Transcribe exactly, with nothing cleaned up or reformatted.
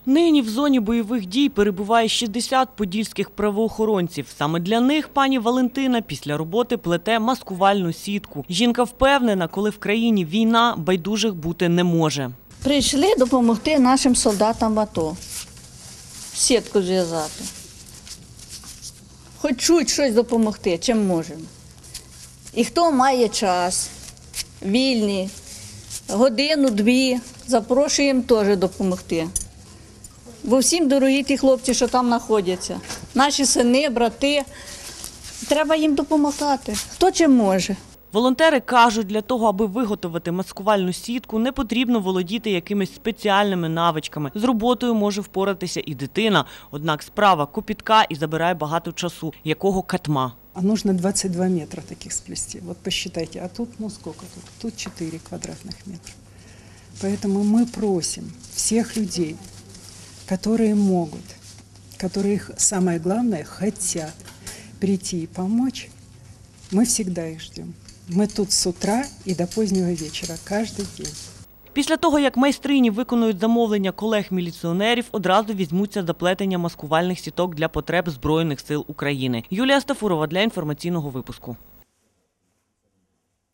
Нині в зоні бойових дій перебуває шістдесят подільських правоохоронців. Саме для них пані Валентина після роботи плете маскувальну сітку. Жінка впевнена, коли в країні війна, байдужих бути не може. Прийшли допомогти нашим солдатам в АТО. Сітку зв'язати. Хоч чуть щось допомогти, чим можемо. І хто має час, вільний, годину-дві, запрошуємо теж допомогти. Бо всім дорогі ті хлопці, що там знаходяться. Наші сини, брати. Треба їм допомагати. Хто чим може. Волонтери кажуть, для того, аби виготовити маскувальну сітку, не потрібно володіти якимись спеціальними навичками. З роботою може впоратися і дитина. Однак справа копітка і забирає багато часу. Якого катма? А нужно двадцать два метра таких сплести. Вот посчитайте, а тут, ну сколько тут? Тут четыре квадратных метра. Поэтому мы просим всех людей, которые могут, которые, самое главное, хотят прийти и помочь, мы всегда их ждем. Мы тут с утра и до позднего вечера, каждый день. Після того, як майстрині виконують замовлення колег-міліціонерів, одразу візьмуться за плетення маскувальних сіток для потреб Збройних сил України. Юлія Стафурова для інформаційного випуску.